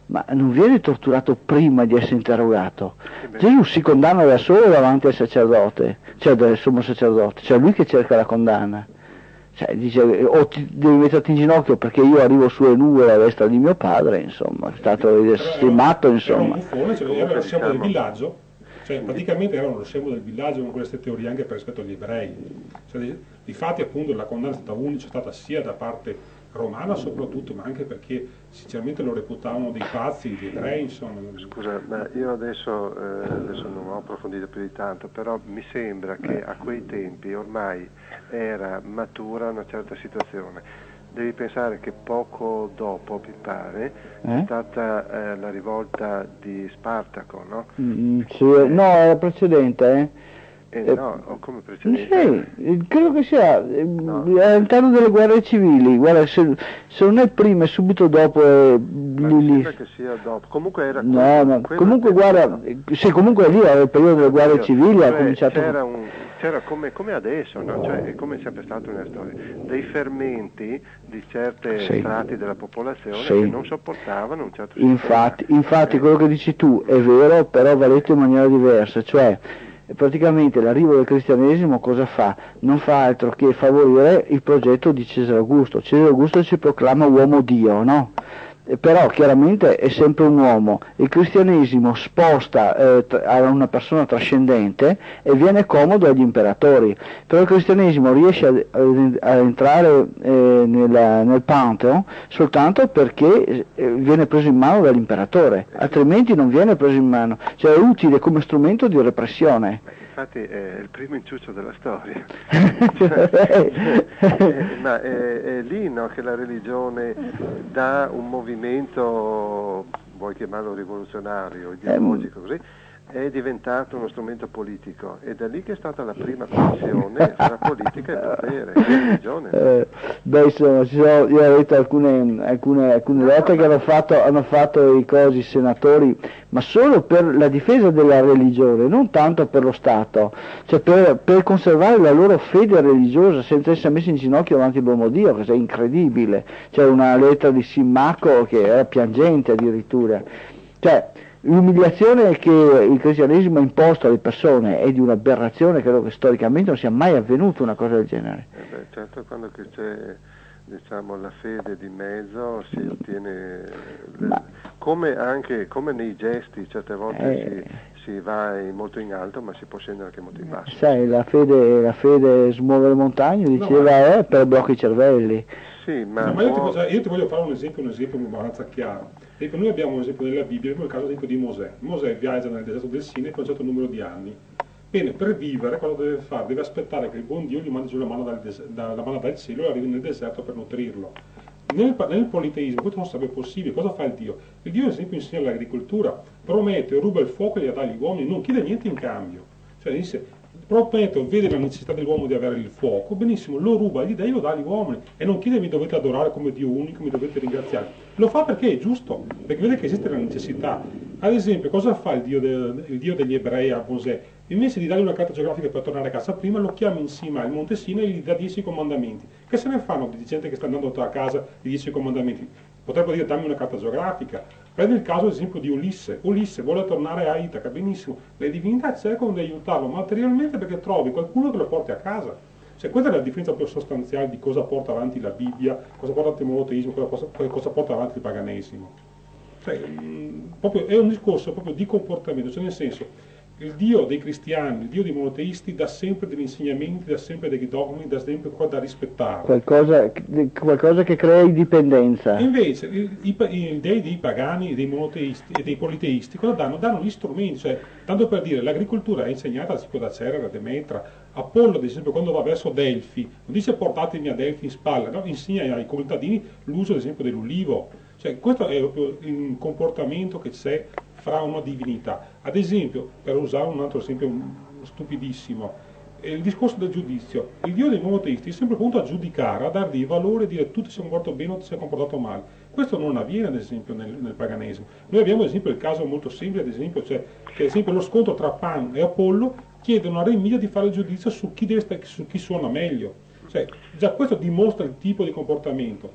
ma non viene torturato prima di essere interrogato. Gesù si condanna da solo davanti al sacerdote, cioè del sommo sacerdote, cioè lui che cerca la condanna. Cioè, dice, o ti, devi metterti in ginocchio perché io arrivo sulle nuvole a destra di mio padre, insomma, è stato stimato, insomma.
Era un buffone, cioè, era lo scemo del villaggio, cioè praticamente era lo scemo del villaggio con queste teorie anche per rispetto agli ebrei. Cioè, difatti appunto la condanna è stata unica, è stata sia da parte romana soprattutto, ma anche perché sinceramente lo reputavano dei pazzi, gli ebrei, insomma.
Scusa, ma io adesso, eh, adesso non ho approfondito più di tanto, però mi sembra che a quei tempi ormai era matura una certa situazione. Devi pensare che poco dopo, mi pare,
Eh?
è stata eh, la rivolta di Spartaco, no?
Mm, sì, no, era precedente, eh?
Eh,
Eh,
no, o come precedente?
Sì, credo che sia eh,
No.
all'interno delle guerre civili, guarda, se, se non è prima è subito dopo è
Ma
lì,
mi
lì.
sembra che sia dopo. Comunque era
No,
quello-
no,
quello
comunque
del
guarda,
periodo.
sì, comunque lì era il periodo delle guerre
Io-
civili, ha
cioè,
cominciato...
c'era, un, c'era come, come adesso, no? Cioè, è come è sempre stato nella storia, dei fermenti di certe
Sì.
strati della popolazione
Sì.
che non sopportavano un certo sistema.
Infatti, infatti
Eh,
quello che dici tu è vero, però va letto in maniera diversa, cioè praticamente l'arrivo del cristianesimo cosa fa? Non fa altro che favorire il progetto di Cesare Augusto. Cesare Augusto si proclama uomo Dio, no? Eh, Però chiaramente è sempre un uomo, il cristianesimo sposta eh, tra- a una persona trascendente e viene comodo agli imperatori, però il cristianesimo riesce a, a- a entrare eh, nella- nel Pantheon soltanto perché eh, viene preso in mano dall'imperatore, altrimenti non viene preso in mano, cioè è utile come strumento di repressione.
Infatti è il primo inciuccio della storia. Eh, ma è, è lì, no, che la religione dà un movimento, vuoi chiamarlo rivoluzionario, ideologico, così, è diventato uno strumento politico, e da lì che è stata la prima connessione tra politica e potere, e religione.
Eh, beh, insomma, ci sono, io ho letto alcune, alcune, alcune lotte che hanno fatto, hanno fatto i cosi senatori, ma solo per la difesa della religione, non tanto per lo Stato, cioè per, per conservare la loro fede religiosa senza essere messi in ginocchio davanti all'uomo Dio, che è incredibile. C'è una lettera di Simmacco che era piangente addirittura. Cioè, l'umiliazione che il cristianesimo ha imposto alle persone è di un'aberrazione, credo che storicamente non sia mai avvenuta una cosa del genere.
Eh beh, certo, quando che c'è, diciamo, la fede di mezzo si ottiene,
Ma-
come anche come nei gesti, certe volte
Eh.
si, si va in- molto in alto, ma si può scendere anche molto in basso.
Sai, la fede, la fede smuove le montagne, diceva, eh, per blocchi i cervelli.
Sì, ma,
No, ma io, ti,
può-
posso- io ti voglio fare un esempio, un esempio abbastanza chiaro. Ad esempio, noi abbiamo un esempio nella Bibbia, abbiamo il caso ad esempio di Mosè. Mosè viaggia nel deserto del Sinai per un certo numero di anni. Bene, per vivere cosa deve fare? Deve aspettare che il buon Dio gli mandi giù la manna dal, des- da- la manna dal cielo e arrivi nel deserto per nutrirlo. Nel, pa- nel politeismo questo non sarebbe possibile. Cosa fa il Dio? Il Dio ad esempio insegna l'agricoltura, promette, ruba il fuoco e gli dà agli uomini, non chiede niente in cambio. Cioè dice, promette, vede la necessità dell'uomo di avere il fuoco, benissimo, lo ruba, gli dà e lo dà agli uomini. E non chiede mi dovete adorare come Dio unico, mi dovete ringraziare. Lo fa perché è giusto, perché vede che esiste la necessità. Ad esempio, cosa fa il Dio, de- il Dio degli ebrei a Mosè? Invece di dargli una carta geografica per tornare a casa prima, lo chiama in cima al Monte Sinai e gli dà dieci comandamenti. Che se ne fanno di gente che sta andando a casa di dieci comandamenti? Potrebbero dire dammi una carta geografica. Prendi il caso ad esempio di Ulisse. Ulisse vuole tornare a Itaca, benissimo. Le divinità cercano di aiutarlo materialmente perché trovi qualcuno che lo porti a casa. Cioè, questa è la differenza più sostanziale di cosa porta avanti la Bibbia, cosa porta avanti il monoteismo, cosa, cosa porta avanti il paganesimo. Cioè, mh, proprio, è un discorso proprio di comportamento, cioè nel senso, il Dio dei cristiani, il Dio dei monoteisti dà sempre degli insegnamenti, dà sempre dei dogmi, dà sempre qua da rispettare.
Qualcosa, qualcosa che crea indipendenza.
E invece i, i, i dei dei pagani, dei monoteisti e dei politeisti cosa danno? Danno gli strumenti, cioè, tanto per dire, l'agricoltura è insegnata ad esempio da Cerera, da Demetra, Apollo ad esempio quando va verso Delfi, non dice portatemi a Delfi in spalla, no? Insegna ai contadini l'uso ad esempio dell'ulivo. Cioè, questo è proprio il comportamento che c'è fra una divinità. Ad esempio, per usare un altro esempio stupidissimo, il discorso del giudizio. Il Dio dei monoteisti è sempre pronto a giudicare, a dargli valore e dire tu ti sei comportato bene o ti sei comportato male. Questo non avviene ad esempio nel, nel paganesimo. Noi abbiamo ad esempio il caso molto semplice, ad esempio, cioè, che ad esempio lo scontro tra Pan e Apollo chiedono a Re di fare il giudizio su chi, deve, su chi suona meglio. Cioè, già questo dimostra il tipo di comportamento.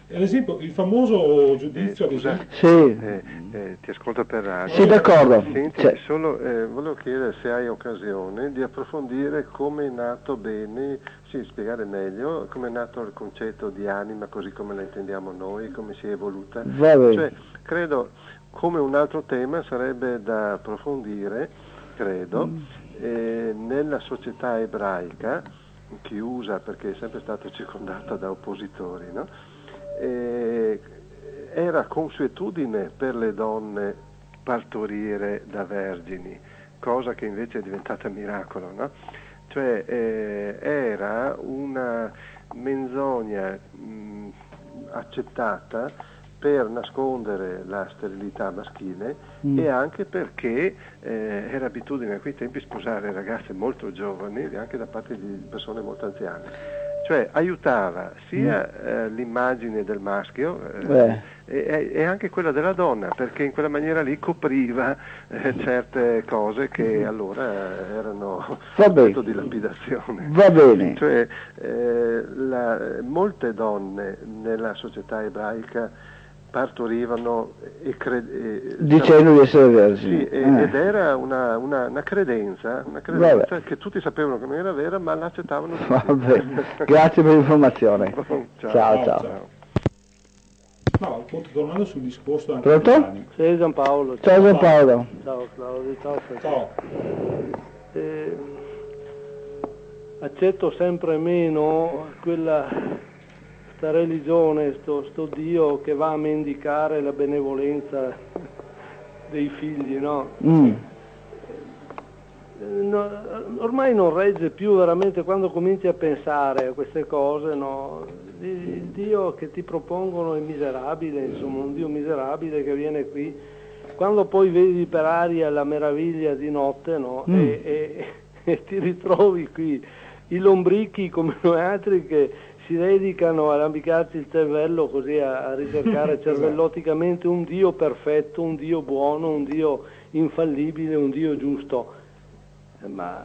Ad esempio, il famoso giudizio,
Eh,
ad
scusa,
esempio,
Sì,
eh, eh, ti ascolto per radio.
sì, d'accordo.
Senti,
Cioè,
solo eh, volevo chiedere se hai occasione di approfondire come è nato bene, sì, spiegare meglio come è nato il concetto di anima così come la intendiamo noi, come si è evoluta.
va bene.
Cioè, credo come un altro tema sarebbe da approfondire, credo, eh, nella società ebraica, chiusa perché è sempre stata circondata da oppositori, no? Eh, era consuetudine per le donne partorire da vergini, cosa che invece è diventata miracolo, no? Cioè eh, era una menzogna mh, accettata per nascondere la sterilità maschile
Mm.
e anche perché eh, era abitudine a quei tempi sposare ragazze molto giovani, anche da parte di persone molto anziane. Cioè aiutava sia eh, l'immagine del maschio eh, e, e anche quella della donna, perché in quella maniera lì copriva eh, certe cose che allora erano
Va bene.
oggetto di lapidazione.
Va bene.
Cioè eh, la- molte donne nella società ebraica partorivano e credevano
Dicendo di essere vergini.
sì, e-
Eh.
ed era una, una- una credenza, una
Vabbè.
credenza che tutti sapevano che non era vera, ma l'accettavano tutti.
Va bene. Grazie per l'informazione.
Ciao.
Ciao, ciao.
Ciao.
no, appunto, tornando sul discorso anche
Pronto?
dell'anima.
Sì, Giampaolo.
Ciao Giampaolo.
Ciao Claudio, ciao.
Ciao.
Eh, accetto sempre meno quella sta religione, sto, sto Dio che va a mendicare la benevolenza dei figli, no?
Mm.
Eh, no, ormai non regge più veramente quando cominci a pensare a queste cose, no? Il, il Dio che ti propongono è miserabile, insomma, un Dio miserabile che viene qui. Quando poi vedi per aria la meraviglia di notte, no?
Mm.
E, e, e ti ritrovi qui i lombrichi come noi altri che si dedicano a arrampicarci il cervello così a, a ricercare cervelloticamente un Dio perfetto, un Dio buono, un Dio infallibile, un Dio giusto. Ma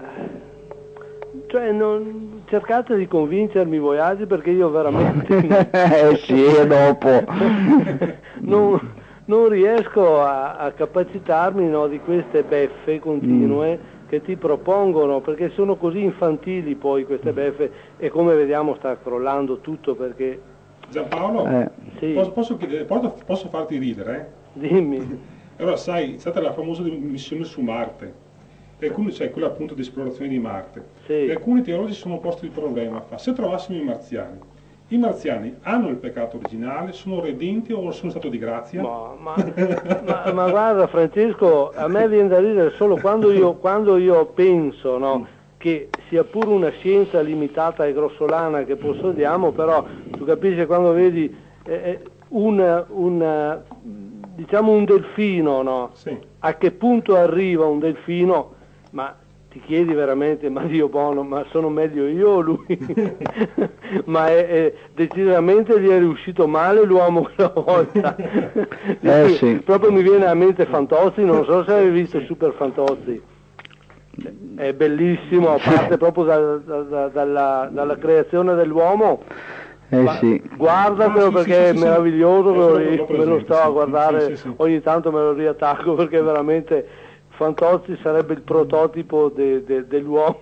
cioè non cercate di convincermi voi altri perché io veramente
Eh sì, e dopo.
non, non riesco a, a capacitarmi, no, di queste beffe continue che ti propongono, perché sono così infantili poi queste beffe e come vediamo sta crollando tutto perché
Giampaolo,
Eh.
sì,
posso, posso, chiedere- posso- posso farti ridere?
dimmi.
Allora, sai, è stata la famosa missione su Marte. E alcuni, cioè quella appunto di esplorazione di Marte.
Sì.
E alcuni teologi si sono posti il problema, fa, se trovassimo i marziani, i marziani hanno il peccato originale, sono redenti o sono stato di grazia?
Ma, ma, ma- ma guarda Francesco, a me viene da ridere solo quando io, quando io penso, no, che sia pure una scienza limitata e grossolana che possediamo, però tu capisci quando vedi eh, un, un, diciamo un delfino, no?
Sì.
A che punto arriva un delfino, ma ti chiedi veramente, ma Dio buono, ma sono meglio io o lui? Ma è, è, decisamente gli è riuscito male l'uomo quella volta.
Eh, sì.
Proprio mi viene a mente Fantozzi, non so se hai visto Super Fantozzi. È bellissimo, a parte proprio da- da- da- dalla, dalla creazione dell'uomo.
Eh
Ma
sì.
guardatelo
Ah, sì,
perché
sì,
è
sì, sì.
meraviglioso,
Eh,
me lo,
l'ho-
ri-
l'ho
me lo
presente,
sto a
sì.
guardare,
Sì, sì, sì.
ogni tanto me lo riattacco perché veramente Fantozzi sarebbe il prototipo de- de- dell'uomo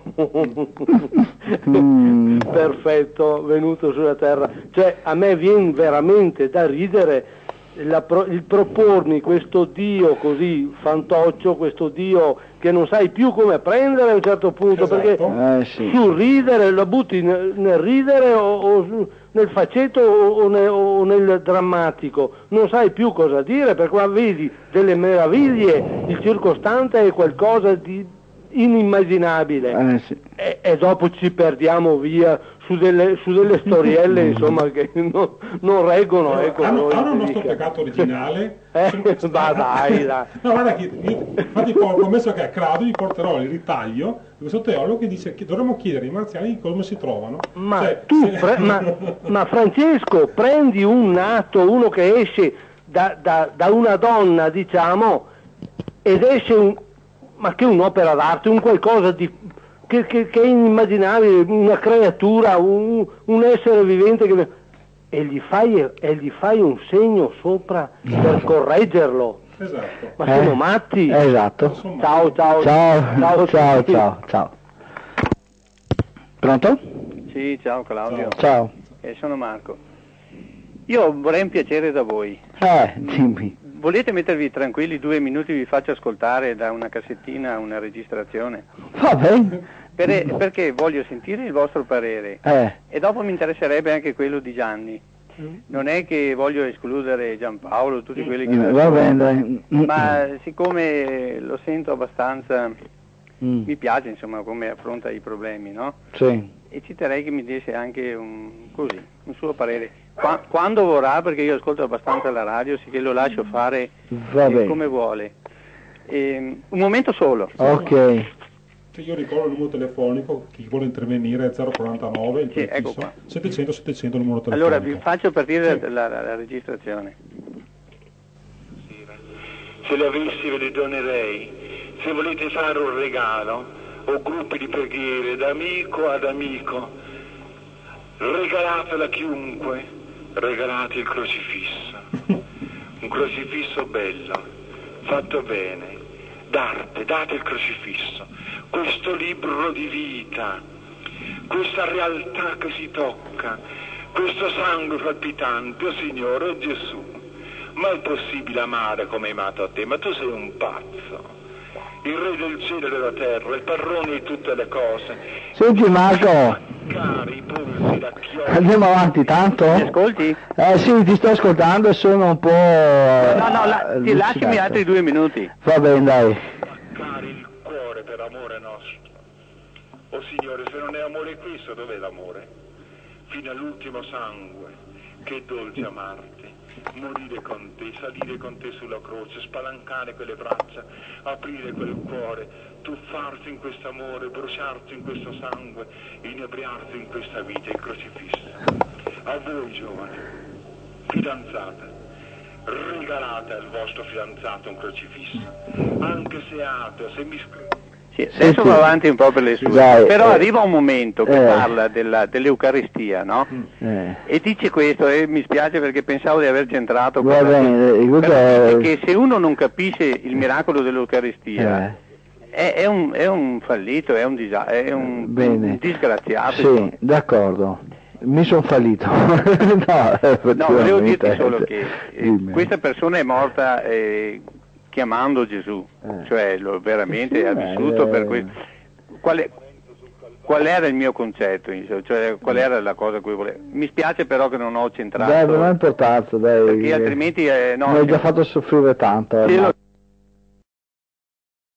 Mm.
perfetto venuto sulla terra. Cioè a me viene veramente da ridere la pro- il propormi questo Dio così fantoccio, questo Dio che non sai più come prendere a un certo punto,
Esatto.
perché
Eh sì.
sul ridere lo butti nel, nel ridere o, o su- nel faceto o, o ne- o nel drammatico, non sai più cosa dire perché qua vedi delle meraviglie, il circostante è qualcosa di inimmaginabile
Eh sì.
e, e dopo ci perdiamo via su delle, su delle storielle insomma che non, non reggono,
Allora,
ecco,
hanno,
noi
hanno il
ti
nostro
dica.
peccato originale.
Eh,
Sono-
ma dai, dai.
No, guarda che io, infatti ho promesso che a Claudio gli porterò il ritaglio di questo teologo che dice che dovremmo chiedere ai marziani come si trovano.
Ma
Cioè,
tu,
se-
pre- ma, ma Francesco, prendi un nato, uno che esce da, da- da una donna, diciamo, ed esce un, ma che un'opera d'arte, un qualcosa di, che, che- che è inimmaginabile, una creatura, un, un essere vivente che... e gli fai, e gli fai un segno sopra per correggerlo.
Esatto.
Ma siamo
Eh,
matti?
Esatto.
Ciao, ciao.
Ciao, ciao, ciao,
tutti.
ciao, ciao. Pronto?
Sì, ciao Claudio,
Ciao.
eh, sono Marco. Io vorrei un piacere da voi.
Eh, dimmi.
Volete mettervi tranquilli due minuti, vi faccio ascoltare da una cassettina una registrazione?
Va bene.
Per- perché voglio sentire il vostro parere
Eh,
e dopo mi interesserebbe anche quello di Gianni. Non è che voglio escludere Giampaolo, tutti quelli che...
va bene, dai.
Ma siccome lo sento abbastanza,
Mm,
mi piace insomma come affronta i problemi, no?
sì.
E ci terrei che mi desse anche un, così, un suo parere. Qua- quando vorrà, perché io ascolto abbastanza la radio, sì che lo lascio fare
Va
eh,
bene.
come vuole. Ehm, un momento solo.
Ok.
Io ricordo il numero telefonico, chi vuole intervenire è zero quarantanove, il
Sì, ecco
prefisso,
qua.
settecento settecento il numero telefonico.
Allora vi faccio partire la, la- la registrazione.
Se le avessi ve le donerei. Se volete fare un regalo o gruppi di preghiere da amico ad amico, regalatela a chiunque, regalate il crocifisso. Un crocifisso bello, fatto bene, d'arte, date il crocifisso. Questo libro di vita, questa realtà che si tocca, questo sangue palpitante, oh Signore, oh Gesù. Ma è possibile amare come hai amato a te? Ma tu sei un pazzo. Il re del cielo e della terra, il padrone di tutte le cose.
Senti Marco,
Cari pulsi da chiodi.
andiamo avanti tanto?
Mi ascolti?
Eh sì, ti sto ascoltando e sono un po'...
No, no, la- ti lasciami
allucinato.
altri due minuti.
Va bene, dai.
Cari il cuore per amore nostro. Oh Signore, se non è amore questo, dov'è l'amore? Fino all'ultimo sangue, che dolce amarti. Morire con te, salire con te sulla croce, spalancare quelle braccia, aprire quel cuore, tuffarsi in questo amore, bruciarsi in questo sangue, inebriarsi in questa vita, il crocifisso. A voi giovani, fidanzate, regalate al vostro fidanzato un crocifisso, anche se è ateo, se mi scrive.
Sì, adesso
sì.
va avanti un po' per le sue.
Dai,
Però
eh,
arriva un momento che
eh.
parla della- dell'Eucaristia, no?
Eh.
E dice questo, e mi spiace perché pensavo di aver centrato.
Va
quella-
bene, eh, questo
Però
è-
dice che se uno non capisce il miracolo dell'Eucaristia,
Eh.
è, è un, è un fallito, è un, disa- è un,
Bene.
un disgraziato.
Sì, d'accordo. Mi sono fallito. no,
No, volevo dirti
effettivamente.
solo che eh,
Dimmi.
questa persona è morta eh, chiamando Gesù,
Eh.
cioè lo, veramente
Sì,
ha
beh,
vissuto
eh.
per questo. Qual, è- qual era il mio concetto? insomma? Cioè, qual era la cosa a cui volevo? Mi spiace però che non ho centrato,
Dai, non ha importanza, dai.
perché altrimenti eh, no,
Mi hai già fatto soffrire tanto.
Sì,
ormai.
lo-